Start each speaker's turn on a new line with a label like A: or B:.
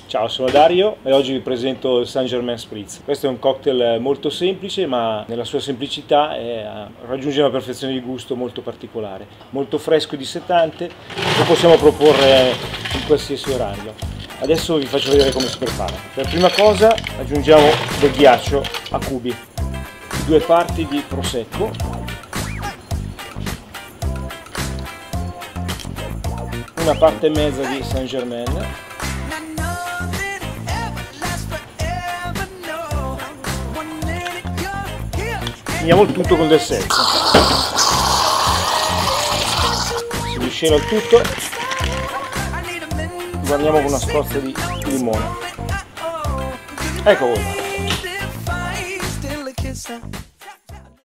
A: Ciao, sono Dario e oggi vi presento il Saint Germain Spritz. Questo è un cocktail molto semplice, ma nella sua semplicità raggiunge una perfezione di gusto molto particolare, molto fresco e dissetante. Lo possiamo proporre in qualsiasi orario. Adesso vi faccio vedere come si prepara. Per prima cosa aggiungiamo del ghiaccio a cubi, 2 parti di prosecco, una parte e mezza di Saint Germain, finiamo il tutto con del seltz. Si miscela il tutto, guarniamo con una scorza di limone. Ecco qua.